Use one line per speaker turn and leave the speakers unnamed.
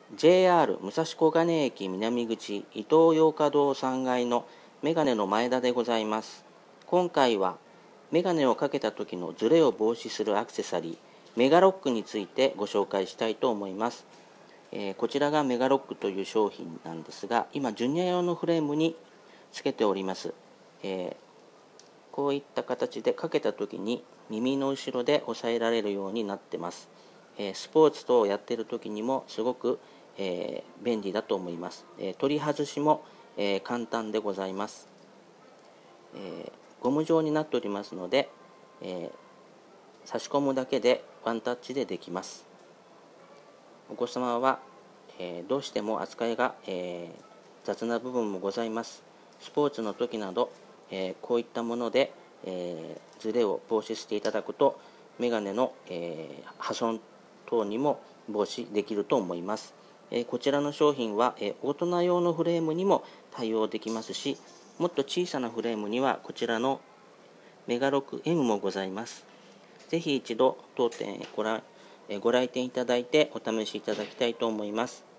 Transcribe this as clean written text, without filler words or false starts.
JR 武蔵小金駅南口伊東洋華堂3階のメガネの前田でございます。今回はメガネをかけた時のズレを防止するアクセサリーメガロックについてご紹介したいと思います。こちらがメガロックという商品なんですが、今ジュニア用のフレームにつけております。こういった形でかけた時に耳の後ろで押さえられるようになってます。スポーツ等をやっている時にもすごく便利だと思います。取り外しも簡単でございます。ゴム状になっておりますので、差し込むだけでワンタッチでできます。お子様は、どうしても扱いが、雑な部分もございます。スポーツの時など、こういったもので、ズレを防止していただくとメガネの、破損等にも防止できると思います。こちらの商品は、大人用のフレームにも対応できますし、もっと小さなフレームにはこちらのメガロック M もございます。ぜひ一度当店ご来店いただいてお試しいただきたいと思います。